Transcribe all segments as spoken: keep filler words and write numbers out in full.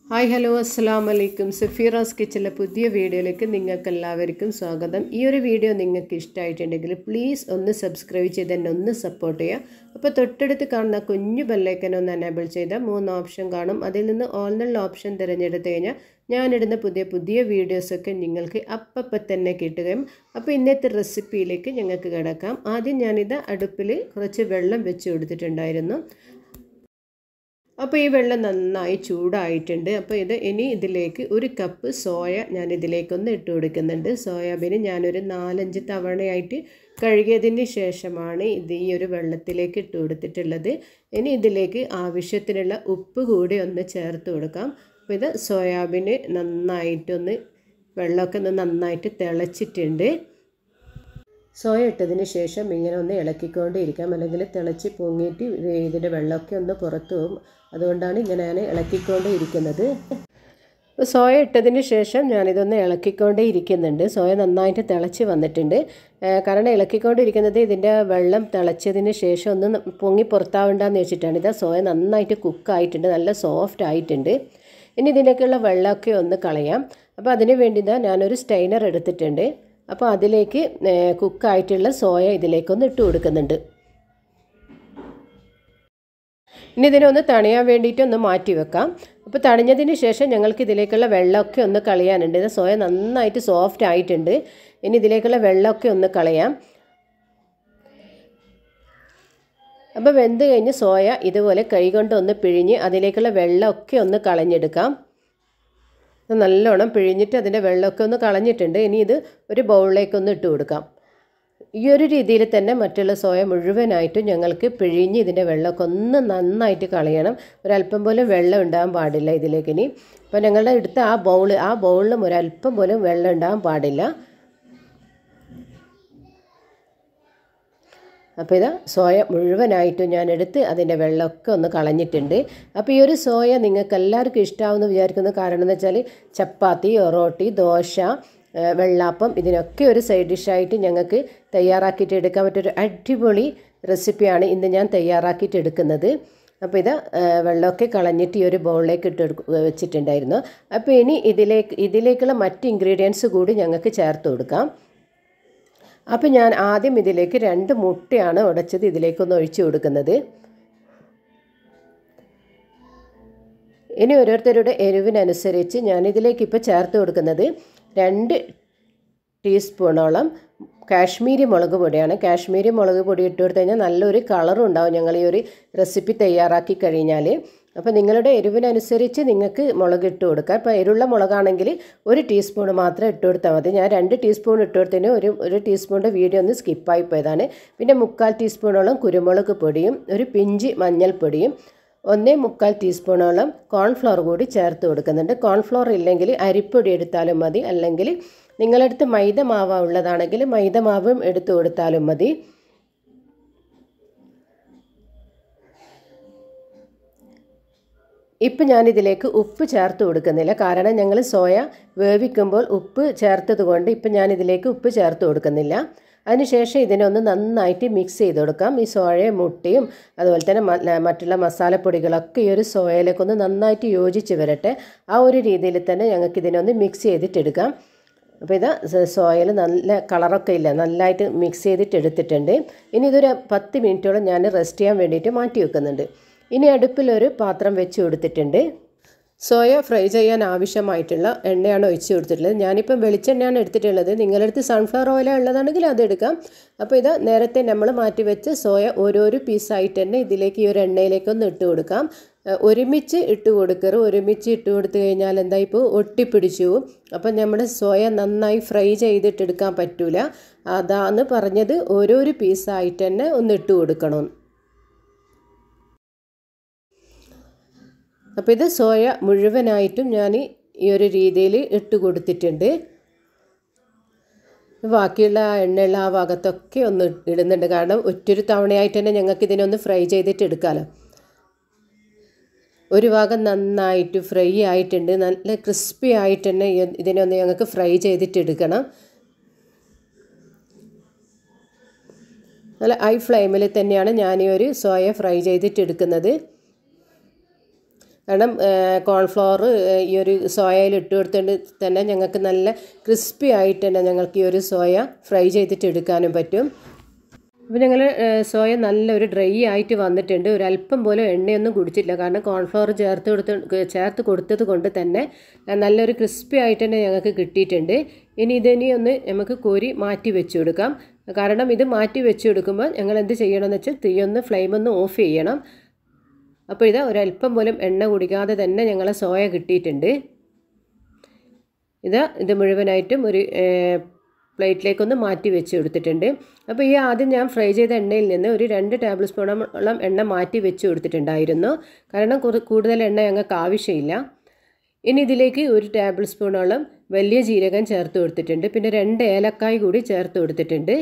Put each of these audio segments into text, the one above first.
Hi hello അസ്സലാമു അലൈക്കും. സഫീറാസ് കിച്ചണിലെ പുതിയ വീഡിയോയിലേക്ക് നിങ്ങൾക്ക് എല്ലാവർക്കും സ്വാഗതം. ഈ ഒരു വീഡിയോ നിങ്ങൾക്ക് ഇഷ്ടമായിട്ടുണ്ടെങ്കിൽ പ്ലീസ് ഒന്ന് സബ്സ്ക്രൈബ് ചെയ്ത് തന്നെ ഒന്ന് സപ്പോർട്ട് ചെയ്യുക. അപ്പോൾ തൊട്ടടുത്ത് കാണുന്ന കുഞ്ഞു ബെല്ലൈക്കൻ ഒന്ന് എനേബിൾ ചെയ്താൽ മൂന്ന് ഓപ്ഷൻ കാണും. അതിൽ നിന്ന് ഓൾ എന്നുള്ള ഓപ്ഷൻ തിരഞ്ഞെടുത്ത് കഴിഞ്ഞാൽ ഞാനിടുന്ന പുതിയ പുതിയ വീഡിയോസൊക്കെ നിങ്ങൾക്ക് അപ്പം തന്നെ കിട്ടുകയും അപ്പോൾ ഇന്നത്തെ റെസിപ്പിയിലേക്ക് ഞങ്ങൾക്ക് കിടക്കാം. ആദ്യം ഞാനിത് അടുപ്പിൽ കുറച്ച് വെള്ളം വെച്ച് കൊടുത്തിട്ടുണ്ടായിരുന്നു. അപ്പോൾ ഈ വെള്ളം നന്നായി ചൂടായിട്ടുണ്ട്. അപ്പോൾ ഇത് ഇനി ഇതിലേക്ക് ഒരു കപ്പ് സോയ ഞാൻ ഇതിലേക്കൊന്ന് ഇട്ട് കൊടുക്കുന്നുണ്ട്. സോയാബീൻ ഞാനൊരു നാലഞ്ച് തവണയായിട്ട് കഴുകിയതിന് ശേഷമാണ് ഇത് ഈ ഒരു വെള്ളത്തിലേക്ക് ഇട്ട് കൊടുത്തിട്ടുള്ളത്. ഇനി ഇതിലേക്ക് ആവശ്യത്തിനുള്ള ഉപ്പ് കൂടി ഒന്ന് ചേർത്ത് കൊടുക്കാം. അപ്പോൾ ഇത് സോയാബീൻ നന്നായിട്ടൊന്ന് വെള്ളമൊക്കെ ഒന്ന് നന്നായിട്ട് തിളച്ചിട്ടുണ്ട്. സോയ ഇട്ടതിന് ശേഷം ഇങ്ങനെ ഒന്ന് ഇളക്കിക്കൊണ്ടിരിക്കാം, അല്ലെങ്കിൽ തിളച്ച് പൊങ്ങിയിട്ട് ഇതിൻ്റെ വെള്ളമൊക്കെ ഒന്ന് പുറത്തു പോകും. അതുകൊണ്ടാണ് ഇങ്ങനെ ഞാൻ ഇളക്കിക്കൊണ്ടേ ഇരിക്കുന്നത്. സോയ ഇട്ടതിന് ശേഷം ഞാനിതൊന്ന് ഇളക്കിക്കൊണ്ടേ ഇരിക്കുന്നുണ്ട്. സോയ നന്നായിട്ട് തിളച്ച് വന്നിട്ടുണ്ട്. കാരണം ഇളക്കിക്കൊണ്ടിരിക്കുന്നത് ഇതിൻ്റെ വെള്ളം തിളച്ചതിന് ശേഷം ഒന്ന് പൊങ്ങി പുറത്താവണ്ടെന്ന് വെച്ചിട്ടാണ്. ഇത് സോയ നന്നായിട്ട് കുക്കായിട്ടുണ്ട്, നല്ല സോഫ്റ്റ് ആയിട്ടുണ്ട്. ഇനി ഇതിലേക്കുള്ള വെള്ളമൊക്കെ ഒന്ന് കളയാം. അപ്പോൾ അതിന് വേണ്ടി ഇതാ ഞാനൊരു സ്റ്റൈനർ എടുത്തിട്ടുണ്ട്. അപ്പോൾ അതിലേക്ക് കുക്കായിട്ടുള്ള സോയ ഇതിലേക്കൊന്ന് ഇട്ട് കൊടുക്കുന്നുണ്ട്. ഇനി ഇതിനൊന്ന് തണിയാൻ വേണ്ടിയിട്ട് ഒന്ന് മാറ്റി വെക്കാം. അപ്പോൾ തണിഞ്ഞതിന് ശേഷം ഞങ്ങൾക്ക് ഇതിലേക്കുള്ള വെള്ളമൊക്കെ ഒന്ന് കളയാനുണ്ട്. ഇത് സോയ നന്നായിട്ട് സോഫ്റ്റ് ആയിട്ടുണ്ട്. ഇനി ഇതിലേക്കുള്ള വെള്ളമൊക്കെ ഒന്ന് കളയാം. അപ്പോൾ വെന്ത് കഴിഞ്ഞ് സോയ ഇതുപോലെ കൈകൊണ്ട് ഒന്ന് പിഴിഞ്ഞ് അതിലേക്കുള്ള വെള്ളമൊക്കെ ഒന്ന് കളഞ്ഞെടുക്കാം. നല്ലോണം പിഴിഞ്ഞിട്ട് അതിൻ്റെ വെള്ളമൊക്കെ ഒന്ന് കളഞ്ഞിട്ടുണ്ട്. ഇനി ഇത് ഒരു ബൗളിലേക്കൊന്ന് ഇട്ട് കൊടുക്കാം. ഈ ഒരു രീതിയിൽ തന്നെ മറ്റുള്ള സോയ മുഴുവനായിട്ടും ഞങ്ങൾക്ക് പിഴിഞ്ഞ് ഇതിൻ്റെ വെള്ളമൊക്കെ ഒന്ന് നന്നായിട്ട് കളയണം. ഒരല്പം പോലും വെള്ളം ഉണ്ടാകാൻ പാടില്ല ഇതിലേക്ക്. ഇനി അപ്പോൾ ഞങ്ങളുടെ എടുത്ത ആ ബൗൾ ആ ബൗളിലും ഒരല്പം പോലും വെള്ളം ഉണ്ടാകാൻ പാടില്ല. അപ്പോൾ ഇത് സോയ മുഴുവനായിട്ടും ഞാൻ എടുത്ത് അതിൻ്റെ വെള്ളമൊക്കെ ഒന്ന് കളഞ്ഞിട്ടുണ്ട്. അപ്പോൾ ഈ ഒരു സോയ നിങ്ങൾക്ക് എല്ലാവർക്കും ഇഷ്ടമാവുമെന്ന് വിചാരിക്കുന്നു. കാരണം എന്ന് വെച്ചാൽ ചപ്പാത്തി, ഒറോട്ടി, ദോശ, വെള്ളാപ്പം ഇതിനൊക്കെ ഒരു സൈഡ് ഡിഷായിട്ട് ഞങ്ങൾക്ക് തയ്യാറാക്കിയിട്ട് എടുക്കാൻ പറ്റിയൊരു അടിപൊളി റെസിപ്പിയാണ് ഇന്ന് ഞാൻ തയ്യാറാക്കിയിട്ട് എടുക്കുന്നത്. അപ്പോൾ ഇത് വെള്ളമൊക്കെ കളഞ്ഞിട്ട് ഈ ഒരു ബൗളിലേക്ക് ഇട്ട് വെച്ചിട്ടുണ്ടായിരുന്നു. അപ്പോൾ ഇനി ഇതിലേക്ക് ഇതിലേക്കുള്ള മറ്റ് ഇൻഗ്രീഡിയൻസ് കൂടി ഞങ്ങൾക്ക് ചേർത്ത് കൊടുക്കാം. അപ്പോൾ ഞാൻ ആദ്യം ഇതിലേക്ക് രണ്ട് മുട്ടയാണ് ഉടച്ചത് ഇതിലേക്കൊന്ന് ഒഴിച്ചു കൊടുക്കുന്നത്. ഇനി ഓരോരുത്തരുടെ എരിവിനനുസരിച്ച് ഞാനിതിലേക്ക് ഇപ്പോൾ ചേർത്ത് കൊടുക്കുന്നത് രണ്ട് ടീസ്പൂണോളം കാശ്മീരി മുളക് പൊടിയാണ്. കാശ്മീരി മുളക് പൊടി ഇട്ട് കൊടുത്തു കഴിഞ്ഞാൽ നല്ലൊരു കളറും ഉണ്ടാവും ഞങ്ങൾ ഈ ഒരു റെസിപ്പി തയ്യാറാക്കി കഴിഞ്ഞാൽ. അപ്പോൾ നിങ്ങളുടെ എരിവിനനുസരിച്ച് നിങ്ങൾക്ക് മുളക് ഇട്ട് കൊടുക്കാം. ഇപ്പോൾ എരിവുള്ള മുളകാണെങ്കിൽ ഒരു ടീസ്പൂൺ മാത്രം ഇട്ട് കൊടുത്താൽ മതി. ഞാൻ രണ്ട് ടീസ്പൂൺ ഇട്ട് കൊടുത്തതിന് ഒരു ഒരു ടീസ്പൂണിൻ്റെ വീഡിയോ ഒന്ന് സ്കിപ്പായി പോയതാണ്. പിന്നെ മുക്കാൽ ടീസ്പൂണോളം കുരുമുളക് പൊടിയും ഒരു പിഞ്ച് മഞ്ഞൾപ്പൊടിയും ഒന്നേ മുക്കാൽ ടീസ്പൂണോളം കോൺഫ്ലോർ കൂടി ചേർത്ത് കൊടുക്കുന്നുണ്ട്. കോൺഫ്ലോർ ഇല്ലെങ്കിൽ അരിപ്പൊടി എടുത്താലും മതി, അല്ലെങ്കിൽ നിങ്ങളടുത്ത് മൈദ മാവ് ഉള്ളതാണെങ്കിൽ മൈദ മാവും എടുത്തു കൊടുത്താലും മതി. ഇപ്പം ഞാനിതിലേക്ക് ഉപ്പ് ചേർത്ത് കൊടുക്കുന്നില്ല, കാരണം ഞങ്ങൾ സോയ വേവിക്കുമ്പോൾ ഉപ്പ് ചേർത്തത് കൊണ്ട് ഇപ്പം ഞാനിതിലേക്ക് ഉപ്പ് ചേർത്ത് കൊടുക്കുന്നില്ല. അതിനുശേഷം ഇതിനൊന്ന് നന്നായിട്ട് മിക്സ് ചെയ്ത് കൊടുക്കാം. ഈ സോയയും മുട്ടയും അതുപോലെ തന്നെ മറ്റുള്ള മസാലപ്പൊടികളൊക്കെ ഈ ഒരു സോയയിലേക്കൊന്ന് നന്നായിട്ട് യോജിച്ച് വരട്ടെ. ആ ഒരു രീതിയിൽ തന്നെ ഞങ്ങൾക്ക് ഇതിനൊന്ന് മിക്സ് ചെയ്തിട്ടെടുക്കാം. അപ്പോൾ ഇത് സോയയിൽ നല്ല കളറൊക്കെ ഇല്ല, നല്ലതായിട്ട് മിക്സ് ചെയ്തിട്ട് എടുത്തിട്ടുണ്ട്. ഇനി ഇതൊരു പത്ത് മിനിറ്റോളം ഞാൻ റെസ്റ്റ് ചെയ്യാൻ വേണ്ടിയിട്ട് മാറ്റി വെക്കുന്നുണ്ട്. ഇനി അടുപ്പിലൊരു പാത്രം വെച്ച് കൊടുത്തിട്ടുണ്ട്. സോയ ഫ്രൈ ചെയ്യാൻ ആവശ്യമായിട്ടുള്ള എണ്ണയാണ് ഒഴിച്ച് കൊടുത്തിട്ടുള്ളത്. ഞാനിപ്പം വെളിച്ചെണ്ണയാണ് എടുത്തിട്ടുള്ളത്. നിങ്ങളടുത്ത് സൺഫ്ലവർ ഓയിൽ ഉള്ളതാണെങ്കിൽ അത് എടുക്കാം. അപ്പോൾ ഇത് നേരത്തെ നമ്മൾ മാറ്റി വെച്ച് സോയ ഓരോരോ പീസായിട്ട് തന്നെ ഇതിലേക്ക് ഈ ഒരു എണ്ണയിലേക്കൊന്ന് ഇട്ട് കൊടുക്കാം. ഒരുമിച്ച് ഇട്ട് കൊടുക്കരുത്. ഒരുമിച്ച് ഇട്ട് കൊടുത്തു കഴിഞ്ഞാൽ എന്താ ഇപ്പോൾ ഒട്ടിപ്പിടിച്ചു പോവും. അപ്പം നമ്മുടെ സോയ നന്നായി ഫ്രൈ ചെയ്തിട്ടെടുക്കാൻ പറ്റില്ല. അതാണ് പറഞ്ഞത്, ഓരോരോ പീസായിട്ട് തന്നെ ഒന്ന് ഇട്ട് കൊടുക്കണം. അപ്പോൾ ഇത് സോയ മുഴുവനായിട്ടും ഞാൻ ഈ ഒരു രീതിയിൽ ഇട്ട് കൊടുത്തിട്ടുണ്ട്. ബാക്കിയുള്ള എണ്ണയുള്ള ആ ഭാഗത്തൊക്കെ ഒന്ന് ഇടുന്നുണ്ട്, കാരണം ഒറ്റൊരു തവണയായിട്ട് തന്നെ ഞങ്ങൾക്ക് ഇതിനൊന്ന് ഫ്രൈ ചെയ്തിട്ട് എടുക്കാമല്ലോ. ഒരു ഭാഗം നന്നായിട്ട് ഫ്രൈ ആയിട്ടുണ്ട്, നല്ല ക്രിസ്പി ആയിട്ട് തന്നെ ഇതിനൊന്ന് ഞങ്ങൾക്ക് ഫ്രൈ ചെയ്തിട്ട് എടുക്കണം. നല്ല ഹൈ ഫ്ലെയിമിൽ തന്നെയാണ് ഞാൻ ഈ ഒരു സോയ ഫ്രൈ ചെയ്തിട്ട് എടുക്കുന്നത്. കാരണം കോൺഫ്ലവർ ഈ ഒരു സോയയിൽ ഇട്ട് കൊടുത്തുകൊണ്ട് തന്നെ ഞങ്ങൾക്ക് നല്ല ക്രിസ്പി ആയിട്ട് തന്നെ ഞങ്ങൾക്ക് ഈ ഒരു സോയ ഫ്രൈ ചെയ്തിട്ട് എടുക്കാനും പറ്റും. അപ്പോൾ ഞങ്ങൾ സോയ നല്ലൊരു ഡ്രൈ ആയിട്ട് വന്നിട്ടുണ്ട്. ഒരല്പം പോലും എണ്ണയൊന്നും കുടിച്ചിട്ടില്ല, കാരണം കോൺഫ്ലവർ ചേർത്ത് കൊടുത്ത് ചേർത്ത് കൊടുത്തത് കൊണ്ട് തന്നെ നല്ലൊരു ക്രിസ്പി ആയിട്ട് തന്നെ ഞങ്ങൾക്ക് കിട്ടിയിട്ടുണ്ട്. ഇനി ഇതിനി ഒന്ന് നമുക്ക് കോരി മാറ്റി വെച്ച് കൊടുക്കാം. കാരണം ഇത് മാറ്റി വെച്ച് കൊടുക്കുമ്പോൾ ഞങ്ങൾ എന്ത് ചെയ്യണമെന്ന് വെച്ചാൽ തീയൊന്ന് ഫ്ലെയിം ഒന്ന് ഓഫ് ചെയ്യണം. അപ്പോൾ ഇത് ഒരല്പം പോലും എണ്ണ കുടിക്കാതെ തന്നെ ഞങ്ങളെ സോയ കിട്ടിയിട്ടുണ്ട്. ഇത് ഇത് മുഴുവനായിട്ടും ഒരു പ്ലേറ്റിലേക്കൊന്ന് മാറ്റി വെച്ച് കൊടുത്തിട്ടുണ്ട്. അപ്പോൾ ഈ ആദ്യം ഞാൻ ഫ്രൈ ചെയ്ത എണ്ണയിൽ നിന്ന് ഒരു രണ്ട് ടേബിൾ സ്പൂണോളം എണ്ണ മാറ്റി വെച്ച് കൊടുത്തിട്ടുണ്ടായിരുന്നു, കാരണം കൂടുതൽ എണ്ണ ഞങ്ങൾക്ക് ആവശ്യമില്ല. ഇനി ഇതിലേക്ക് ഒരു ടേബിൾ സ്പൂണോളം വലിയ ജീരകം ചേർത്ത് കൊടുത്തിട്ടുണ്ട്. പിന്നെ രണ്ട് ഏലക്കായ് കൂടി ചേർത്ത് കൊടുത്തിട്ടുണ്ട്.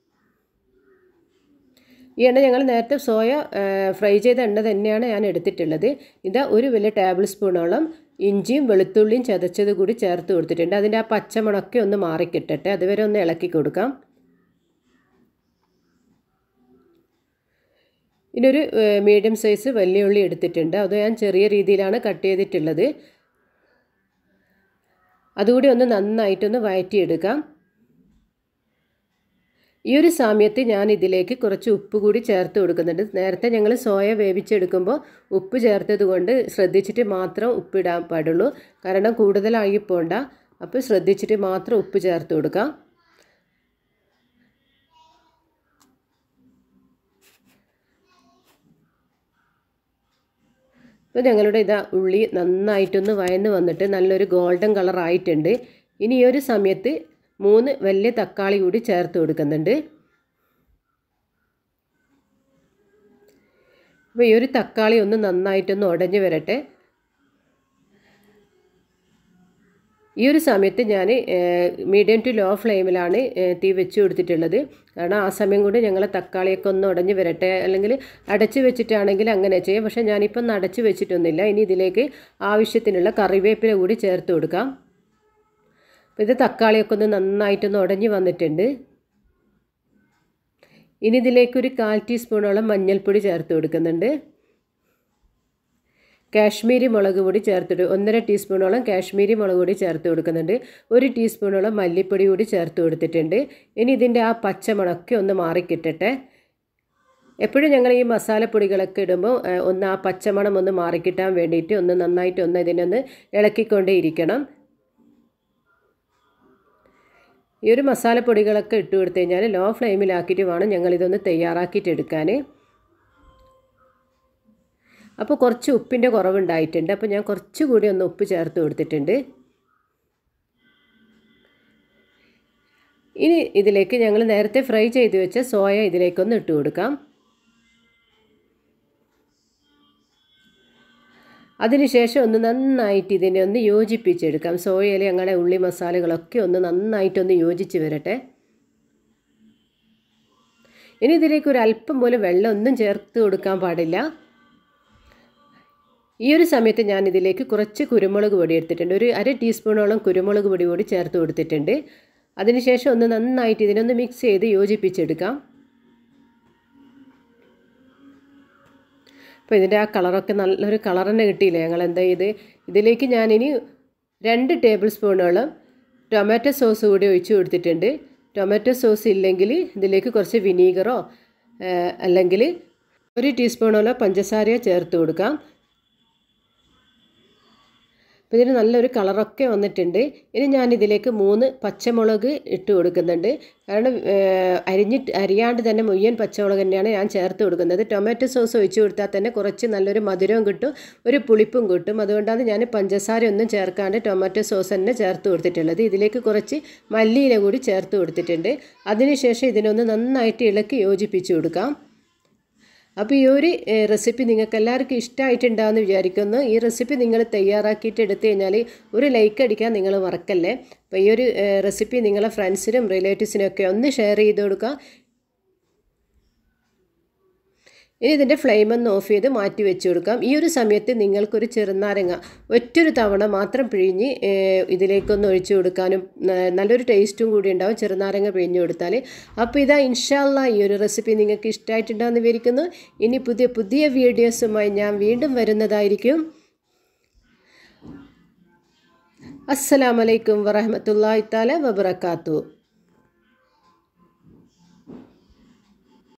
ഈ എണ്ണ ഞങ്ങൾ നേരത്തെ സോയ ഫ്രൈ ചെയ്ത എണ്ണ തന്നെയാണ് ഞാൻ എടുത്തിട്ടുള്ളത്. ഇതാ ഒരു വലിയ ടേബിൾ സ്പൂണോളം ഇഞ്ചിയും വെളുത്തുള്ളിയും ചതച്ചത് കൂടി ചേർത്ത് കൊടുത്തിട്ടുണ്ട്. അതിൻ്റെ ആ പച്ചമണമൊക്കെ ഒന്ന് മാറിക്കിട്ടട്ടെ, അതുവരെ ഒന്ന് ഇളക്കി കൊടുക്കാം. ഇനിയൊരു മീഡിയം സൈസ് വലിയ ഉള്ളി എടുത്തിട്ടുണ്ട്, അത് ഞാൻ ചെറിയ രീതിയിലാണ് കട്ട് ചെയ്തിട്ടുള്ളത്. അതുകൂടി ഒന്ന് നന്നായിട്ടൊന്ന് വഴറ്റിയെടുക്കാം. ഈ ഒരു സമയത്ത് ഞാൻ ഇതിലേക്ക് കുറച്ച് ഉപ്പ് കൂടി ചേർത്ത് കൊടുക്കുന്നുണ്ട്. നേരത്തെ ഞങ്ങൾ സോയ വേവിച്ചെടുക്കുമ്പോൾ ഉപ്പ് ചേർത്തത് കൊണ്ട് ശ്രദ്ധിച്ചിട്ട് മാത്രം ഉപ്പിടാൻ പാടുള്ളൂ, കാരണം കൂടുതലായി പോണ്ട. അപ്പോൾ ശ്രദ്ധിച്ചിട്ട് മാത്രം ഉപ്പ് ചേർത്ത് കൊടുക്കാം. അപ്പോൾ ഞങ്ങളുടെ ഇതാ ഉള്ളി നന്നായിട്ടൊന്ന് വഴന്ന് വന്നിട്ട് നല്ലൊരു ഗോൾഡൻ കളർ ആയിട്ടുണ്ട്. ഇനി ഈ ഒരു സമയത്ത് മൂന്ന് വലിയ തക്കാളി കൂടി ചേർത്ത് കൊടുക്കുന്നുണ്ട്. അപ്പോൾ ഈ ഒരു തക്കാളി ഒന്ന് നന്നായിട്ടൊന്ന് ഉടഞ്ഞു വരട്ടെ. ഈ ഒരു സമയത്ത് ഞാൻ മീഡിയം ടു ലോ ഫ്ലെയിമിലാണ് തീ വെച്ച് കൊടുത്തിട്ടുള്ളത്, കാരണം ആ സമയം കൊണ്ട് ഞങ്ങൾ തക്കാളിയൊക്കെ ഒന്ന് ഉടഞ്ഞു വരട്ടെ. അല്ലെങ്കിൽ അടച്ച് വെച്ചിട്ടാണെങ്കിൽ അങ്ങനെ ചെയ്യാം, പക്ഷേ ഞാനിപ്പം അടച്ച് വെച്ചിട്ടൊന്നുമില്ല. ഇനി ഇതിലേക്ക് ആവശ്യത്തിനുള്ള കറിവേപ്പില കൂടി ചേർത്ത് കൊടുക്കാം. അപ്പോൾ ഇത് തക്കാളിയൊക്കെ ഒന്ന് നന്നായിട്ടൊന്ന് ഉടഞ്ഞു വന്നിട്ടുണ്ട്. ഇനി ഇതിലേക്കൊരു കാൽ ടീസ്പൂണോളം മഞ്ഞൾപ്പൊടി ചേർത്ത് കൊടുക്കുന്നുണ്ട്. കാശ്മീരി മുളക് പൊടി ചേർത്തിട്ട് ഒന്നര ടീസ്പൂണോളം കാശ്മീരി മുളക് പൊടി ചേർത്ത് കൊടുക്കുന്നുണ്ട്. ഒരു ടീസ്പൂണോളം മല്ലിപ്പൊടി കൂടി ചേർത്ത് കൊടുത്തിട്ടുണ്ട്. ഇനി ഇതിൻ്റെ ആ പച്ചമണമൊക്കെ ഒന്ന് മാറിക്കിട്ടട്ടെ. എപ്പോഴും ഞങ്ങൾ ഈ മസാലപ്പൊടികളൊക്കെ ഇടുമ്പോൾ ഒന്ന് ആ പച്ചമണം ഒന്ന് മാറിക്കിട്ടാൻ വേണ്ടിയിട്ട് ഒന്ന് നന്നായിട്ട് ഒന്ന് ഇതിനൊന്ന് ഇളക്കിക്കൊണ്ടേ ഇരിക്കണം. ഈ ഒരു മസാലപ്പൊടികളൊക്കെ ഇട്ട് കൊടുത്തു കഴിഞ്ഞാൽ ലോ ഫ്ലെയിമിലാക്കിയിട്ട് വേണം ഞങ്ങളിതൊന്ന് തയ്യാറാക്കിയിട്ട് എടുക്കാൻ. അപ്പോൾ കുറച്ച് ഉപ്പിൻ്റെ കുറവുണ്ടായിട്ടുണ്ട്, അപ്പോൾ ഞാൻ കുറച്ചുകൂടി ഒന്ന് ഉപ്പ് ചേർത്ത് കൊടുത്തിട്ടുണ്ട്. ഇനി ഇതിലേക്ക് ഞങ്ങൾ നേരത്തെ ഫ്രൈ ചെയ്ത് വെച്ച സോയ ഇതിലേക്കൊന്ന് ഇട്ട് കൊടുക്കാം. അതിനുശേഷം ഒന്ന് നന്നായിട്ട് ഇതിനെ ഒന്ന് യോജിപ്പിച്ചെടുക്കാം. സോയയിൽ ഞങ്ങളുടെ ഉള്ളി മസാലകളൊക്കെ ഒന്ന് നന്നായിട്ടൊന്ന് യോജിച്ച് വരട്ടെ. ഇനി ഇതിലേക്ക് ഒരു അല്പം പോലും വെള്ളം ഒന്നും ചേർത്ത് കൊടുക്കാൻ പാടില്ല. ഈ ഒരു സമയത്ത് ഞാൻ ഇതിലേക്ക് കുറച്ച് കുരുമുളക് പൊടി എടുത്തിട്ടുണ്ട്. ഒരു അര ടീസ്പൂണോളം കുരുമുളക് പൊടി കൂടി ചേർത്ത് കൊടുത്തിട്ടുണ്ട്. അതിനുശേഷം ഒന്ന് നന്നായിട്ട് ഇതിനൊന്ന് മിക്സ് ചെയ്ത് യോജിപ്പിച്ചെടുക്കാം. അപ്പോൾ ഇതിൻ്റെ ആ കളറൊക്കെ നല്ലൊരു കളർ തന്നെ കിട്ടിയില്ലേ. ഞങ്ങൾ എന്താ ചെയ്ത് ഇതിലേക്ക് ഞാനിനി രണ്ട് ടേബിൾ സ്പൂണോളം ടൊമാറ്റോ സോസ് കൂടി ഒഴിച്ച് കൊടുത്തിട്ടുണ്ട്. ടൊമാറ്റോ സോസ് ഇല്ലെങ്കിൽ ഇതിലേക്ക് കുറച്ച് വിനീഗറോ അല്ലെങ്കിൽ ഒരു ടീസ്പൂണോളം പഞ്ചസാരയോ ചേർത്ത് കൊടുക്കാം. അപ്പോൾ ഇതിന് നല്ലൊരു കളറൊക്കെ വന്നിട്ടുണ്ട്. ഇനി ഞാനിതിലേക്ക് മൂന്ന് പച്ചമുളക് ഇട്ട് കൊടുക്കുന്നുണ്ട്. കാരണം അരിഞ്ഞിട്ട് അരിയാണ്ട് തന്നെ മുയ്യൻ പച്ചമുളക് തന്നെയാണ് ഞാൻ ചേർത്ത് കൊടുക്കുന്നത്. ടൊമാറ്റോ സോസ് ഒഴിച്ച് കൊടുത്താൽ തന്നെ കുറച്ച് നല്ലൊരു മധുരവും കിട്ടും, ഒരു പുളിപ്പും കിട്ടും. അതുകൊണ്ടാണ് ഞാൻ പഞ്ചസാര ഒന്നും ചേർക്കാണ്ട് ടൊമാറ്റോ സോസ് തന്നെ ചേർത്ത് കൊടുത്തിട്ടുള്ളത്. ഇതിലേക്ക് കുറച്ച് മല്ലിയില കൂടി ചേർത്ത് കൊടുത്തിട്ടുണ്ട്. അതിനുശേഷം ഇതിനൊന്ന് നന്നായിട്ട് ഇളക്കി യോജിപ്പിച്ച് കൊടുക്കാം. അപ്പോൾ ഈ ഒരു റെസിപ്പി നിങ്ങൾക്ക് എല്ലാവർക്കും ഇഷ്ടമായിട്ടുണ്ടാകുമെന്ന് വിചാരിക്കുന്നു. ഈ റെസിപ്പി നിങ്ങൾ തയ്യാറാക്കിയിട്ട് എടുത്തു കഴിഞ്ഞാൽ ഒരു ലൈക്ക് അടിക്കാൻ നിങ്ങൾ മറക്കല്ലേ. അപ്പോൾ ഈ ഒരു റെസിപ്പി നിങ്ങളെ ഫ്രണ്ട്സിനും റിലേറ്റീവ്സിനും ഒക്കെ ഒന്ന് ഷെയർ ചെയ്ത് കൊടുക്കുക. ഇനി ഇതിൻ്റെ ഫ്ലെയിം ഒന്ന് ഓഫ് ചെയ്ത് മാറ്റി വെച്ച് കൊടുക്കാം. ഈ ഒരു സമയത്ത് നിങ്ങൾക്കൊരു ചെറുനാരങ്ങ ഒറ്റൊരു തവണ മാത്രം പിഴിഞ്ഞ് ഇതിലേക്കൊന്ന് ഒഴിച്ചു കൊടുക്കാനും നല്ലൊരു ടേസ്റ്റും കൂടി ഉണ്ടാവും ചെറുനാരങ്ങ പിഴിഞ്ഞ് കൊടുത്താൽ. അപ്പോൾ ഇതാ ഇൻഷാ അല്ലാഹ് ഈ ഒരു റെസിപ്പി നിങ്ങൾക്ക് ഇഷ്ടമായിട്ടുണ്ടാകുമെന്ന് വിചാരിക്കുന്നു. ഇനി പുതിയ പുതിയ വീഡിയോസുമായി ഞാൻ വീണ്ടും വരുന്നതായിരിക്കും. അസ്സലാമു അലൈക്കും വറഹ്മത്തുള്ളാഹി തആല വബറകാതുഹു.